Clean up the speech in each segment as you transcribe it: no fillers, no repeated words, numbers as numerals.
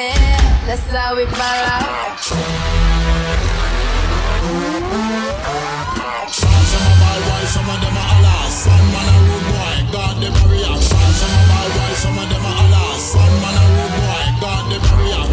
Yeah, that's how we ball out. Some of my boys, some of them are Allah. Son man a rude boy, got the barrier. Some of my boys, some of them are Allah. Son man a rude boy, got the barrier.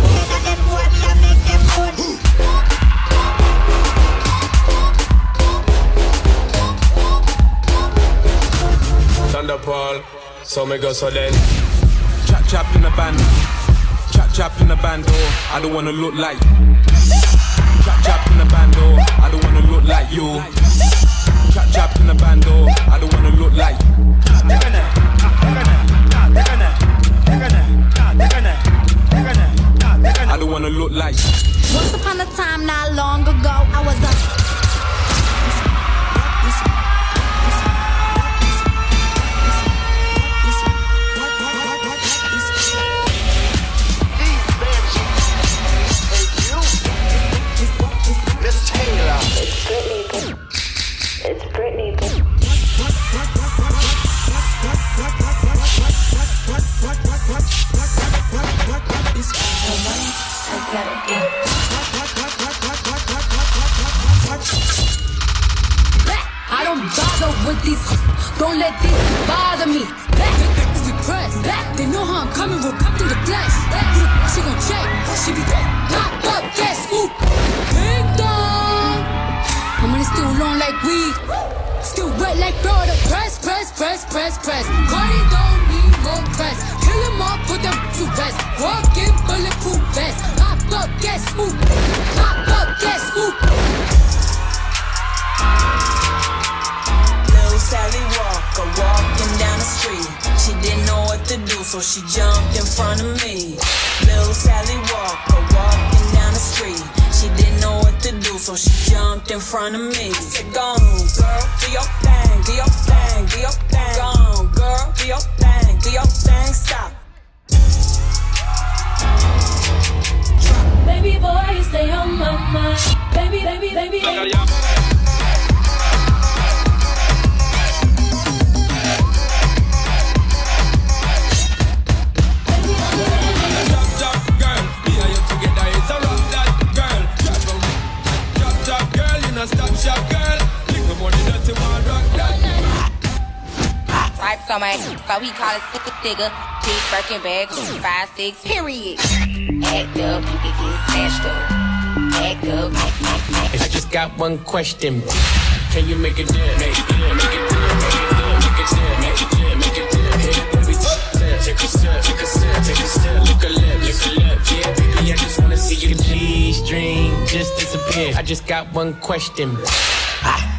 Thunderpole, so me go so then. Chap chap in the bando, chap chap in the bando. I don't wanna look like. Chap chap in the bando. I don't wanna look like you. Chap chap in the bando. I don't wanna look like. I don't wanna look like. Once upon a time, not long ago, I was a. It's Britney. I don't bother with these. Don't let these bother me. We press. They know how I'm coming. We'll come to the flesh. She gon' check. She be quick. Pop up, get swoop. Big dog. My money still long like weed. Still wet like butter. Press. Cardi don't need more press. Kill them all, put them to rest. Walk in bulletproof vest. Pop up, get swoop. Pop up, get swoop. Sally Walker walking down the street. She didn't know what to do, so she jumped in front of me. Little Sally Walker walking down the street. She didn't know what to do, so she jumped in front of me. I said, go on, girl, do your thing, do your thing, do your thing. Go on, girl, do your thing, do your thing, stop. Baby boy, you stay on my mind. Baby. Stop shop girl, little more than dirty one rock that. Stripes on my so he call it digger. Big Birkin bag, 5'6", period. Act up, you can get smashed up. Act up. I just got one question. Can you make it dip? Make it dip, make it dip, make it dip, make it dip, make it dip, make it dip. Hey, baby, take a step, take a step, take a step. Look a lip, yeah, baby, I just wanna see your G-string just disappear. I just got one question.